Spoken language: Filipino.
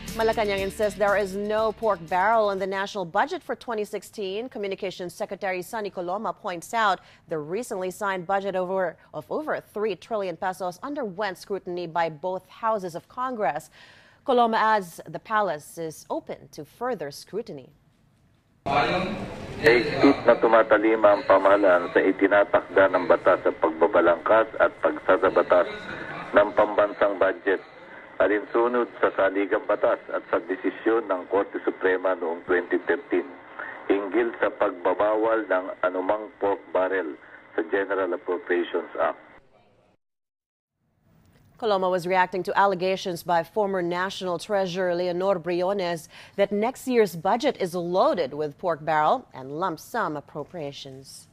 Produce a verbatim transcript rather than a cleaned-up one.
Malacanang insists there is no pork barrel in the national budget for twenty sixteen. Communications Secretary Sonny Coloma points out the recently signed budget over, of over three trillion pesos underwent scrutiny by both houses of Congress. Coloma adds the palace is open to further scrutiny. Higpit na tumatalima ang pamahalaan sa itinatakda ng batas sa pagbabalangkas at pagsasabatas ng pambansang budget, alinsunod sa saligang batas at sa desisyon ng Korte Suprema noong twenty thirteen hinggil sa pagbabawal ng anumang pork barrel sa General Appropriations Act. Coloma was reacting to allegations by former National Treasurer Leonor Briones that next year's budget is loaded with pork barrel and lump sum appropriations.